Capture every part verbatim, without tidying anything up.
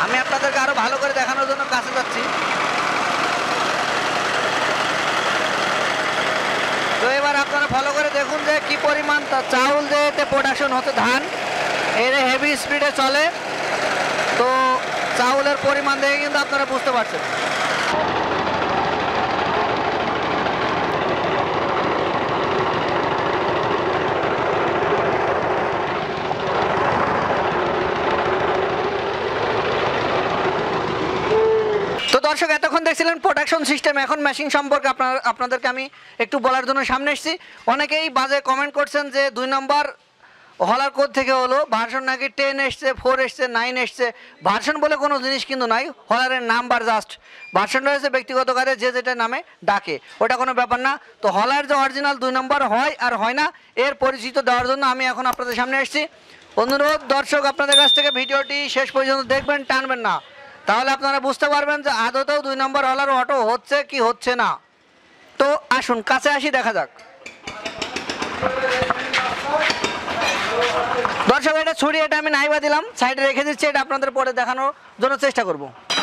আমি আপনাদেরকে আরো ভালো করে দেখানোর জন্য কাছে যাচ্ছি। তো এবার আপনারা ভালো করে দেখুন যে কি পরিমাণ চাউল যে এতে প্রোডাকশন হচ্ছে, ধান এর হেভি স্পিডে চলে। তো চাউলের পরিমাণ দেখে কিন্তু আপনারা বুঝতে পারছেন। তো দর্শক, এতক্ষণ দেখছিলেন প্রোডাকশন সিস্টেম। এখন মেশিন সম্পর্কে আপনার আপনাদেরকে আমি একটু বলার জন্য সামনে এসেছি। অনেকেই বাজে কমেন্ট করছেন যে দুই নম্বর হলার কোড থেকে হলো ভার্সন নাকি টেন এসছে, ফোর এসছে, নাইন এসছে। ভার্সন বলে কোনো জিনিস কিন্তু নাই, হলারের নাম্বার জাস্ট। ভার্সন রয়েছে ব্যক্তিগত কাজে যে যেটা নামে ডাকে, ওটা কোনো ব্যাপার না। তো হলার যে অরিজিনাল দুই নম্বর হয় আর হয় না এর পরিচিত দেওয়ার জন্য আমি এখন আপনাদের সামনে এসেছি। অনুরোধ দর্শক, আপনাদের কাছ থেকে ভিডিওটি শেষ পর্যন্ত দেখবেন, টানবেন না, তাহলে আপনারা বুঝতে পারবেন যে আদতেও দুই নম্বর হলার অটো হচ্ছে কি হচ্ছে না। তো আসুন কাছে আসি, দেখা যাক। দর্শক, এটা ছুরি, এটা আমি নাইবা দিলাম, সাইডে রেখে দিচ্ছি, এটা আপনাদের পরে দেখানোর জন্য চেষ্টা করব।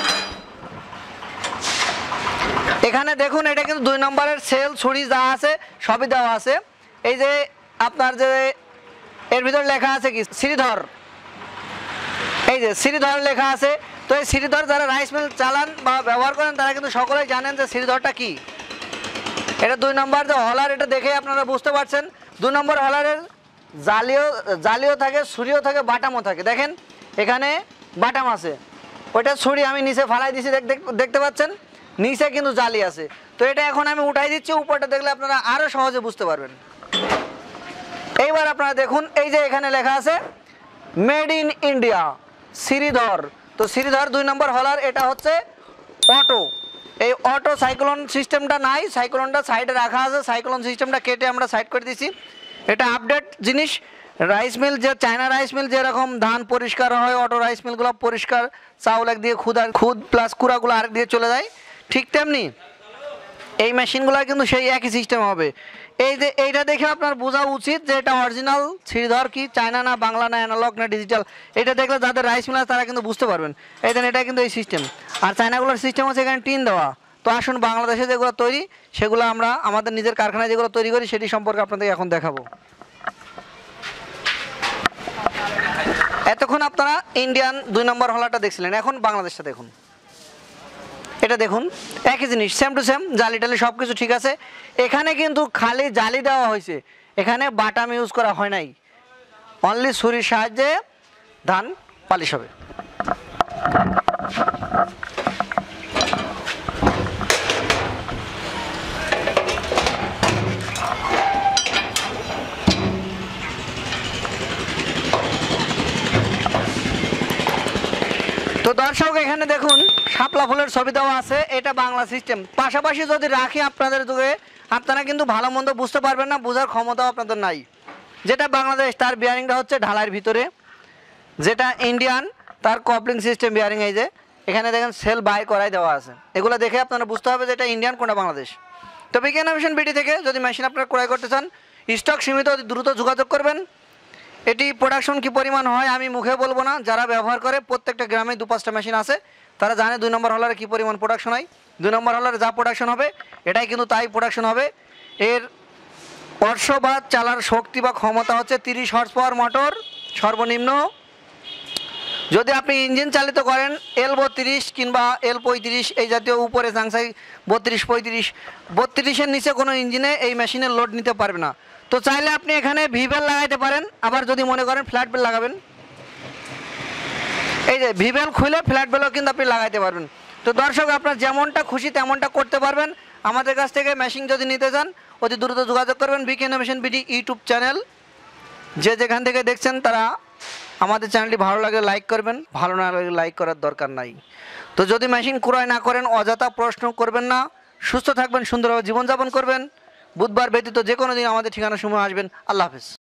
এখানে দেখুন, এটা কিন্তু দুই নম্বরের সেল ছুরি যা আছে সবই দেওয়া আছে। এই যে আপনার যে এর ভিতর লেখা আছে কি শ্রীধর, এই যে শ্রীধর লেখা আছে। তো এই শ্রীধর যারা রাইস মিল চালান বা ব্যবহার করেন তারা কিন্তু সকলেই জানেন যে শ্রীধরটা কি। এটা দুই নম্বর যে হলার, এটা দেখে আপনারা বুঝতে পারছেন। দুই নম্বর হলারের জালিও জালিও থাকে, ছুরিও থাকে, বাটামও থাকে। দেখেন এখানে বাটাম আছে, ওইটা ছুরি আমি নিচে ফালাই দিছি, দেখতে পাচ্ছেন নিচে কিন্তু জালি আছে। তো এটা এখন আমি উঠাই দিচ্ছি, উপরটা দেখলে আপনারা আরও সহজে বুঝতে পারবেন। এইবার আপনারা দেখুন, এই যে এখানে লেখা আছে মেড ইন ইন্ডিয়া শ্রীধর। তো শ্রীধর দুই নম্বর হলার, এটা হচ্ছে অটো। এই অটো সাইক্লোন সিস্টেমটা নাই, সাইক্লোনটা সাইডে রাখা আছে, সাইক্লোন সিস্টেমটা কেটে আমরা সাইড করে দিছি। এটা আপডেট জিনিস। রাইস মিল যে চায়না রাইস মিল যেরকম ধান পরিষ্কার হয়, অটো রাইস মিলগুলো পরিষ্কার, চাউল এক দিয়ে খুদ আর খুদ প্লাস কুড়াগুলো আরেক দিয়ে চলে যায়, ঠিক তেমনি এই মেশিনগুলো কিন্তু সেই একই সিস্টেম হবে। এই যে এইটা দেখে আপনার বোঝা উচিত যে এটা অরিজিনাল শ্রীধর কি চায়না না বাংলা না অ্যানালগ না ডিজিটাল। এটা দেখলে যাদের রাইস মিল আছে তারা কিন্তু বুঝতে পারবেন। এই দেন এটা কিন্তু এই সিস্টেম, আর চায়নাগুলোর সিস্টেম হচ্ছে এখানে টিন দেওয়া। তো আসুন বাংলাদেশে যেগুলো তৈরি সেগুলো আমরা আমাদের নিজের কারখানায় যেগুলো তৈরি করি সেটি সম্পর্কে আপনাদের এখন দেখাবো। এতক্ষণ আপনারা ইন্ডিয়ান দুই নম্বর হলাটা দেখছিলেন, এখন বাংলাদেশটা দেখুন। এটা দেখুন একই জিনিস, সেম টু সেম, জালি টালি সব কিছু ঠিক আছে। এখানে কিন্তু খালি জালি দেওয়া হয়েছে, এখানে বাটাম ইউজ করা হয় নাই, অনলি ছুরির সাহায্যে ধান পালিশ হবে। তো দর্শক, এখানে দেখুন শাপলা ফুলের ছবি দেওয়া আছে, এটা বাংলা সিস্টেম। পাশাপাশি যদি রাখি আপনাদের যুগে, আপনারা কিন্তু ভালো মন্দ বুঝতে পারবেন না, বোঝার ক্ষমতাও আপনাদের নাই। যেটা বাংলাদেশ তার বিয়ারিংটা হচ্ছে ঢালাইয়ের ভিতরে, যেটা ইন্ডিয়ান তার কপলিং সিস্টেম বিয়ারিং। এই যে এখানে দেখেন সেল বাই করাই দেওয়া আছে, এগুলো দেখে আপনারা বুঝতে হবে যে এটা ইন্ডিয়ান কোনটা বাংলাদেশ। তো বিজ্ঞান ইনোভেশন বিডি থেকে যদি মেশিন আপনারা ক্রয় করতে চান, স্টক সীমিত, দ্রুত যোগাযোগ করবেন। এটি প্রোডাকশন কি পরিমাণ হয় আমি মুখে বলবো না, যারা ব্যবহার করে প্রত্যেকটা গ্রামে দু পাঁচটা মেশিন আছে, তারা জানে দুই নম্বর হলারে কী পরিমাণ প্রোডাকশন হয়। দুই নম্বর হলারে যা প্রোডাকশন হবে এটাই কিন্তু তাই প্রোডাকশন হবে। এর বর্ষ বা চালার শক্তি বা ক্ষমতা হচ্ছে তিরিশ হর্স পাওয়ার মোটর সর্বনিম্ন। যদি আপনি ইঞ্জিন চালিত করেন এল বত্রিশ কিংবা এল পঁয়ত্রিশ এই জাতীয়, উপরে জাংসাই বত্রিশ পঁয়ত্রিশ, বত্রিশের নিচে কোনো ইঞ্জিনে এই মেশিনের লোড নিতে পারবে না। তো চাইলে আপনি এখানে ভিবেল লাগাইতে পারেন, আবার যদি মনে করেন ফ্ল্যাট বেল লাগাবেন, এই যে ভিবেল খুলে ফ্ল্যাট বেলও কিন্তু আপনি লাগাইতে পারবেন। তো দর্শক, আপনার যেমনটা খুশি তেমনটা করতে পারবেন। আমাদের কাছ থেকে মেশিন যদি নিতে চান অতি দ্রুত যোগাযোগ করবেন। বিজ্ঞান ইনোভেশন বিডি ইউটিউব চ্যানেল, যে যেখান থেকে দেখছেন তারা আমাদের চ্যানেলটি ভালো লাগলে লাইক করবেন, ভালো না লাগলে লাইক করার দরকার নাই। তো যদি মেশিন ক্রয় না করেন অযথা প্রশ্ন করবেন না, সুস্থ থাকবেন, সুন্দরভাবে জীবনযাপন করবেন। বুধবার ব্যতীত যে কোনো দিন আমাদের ঠিকানার সময় আসবেন। আল্লাহ হাফেজ।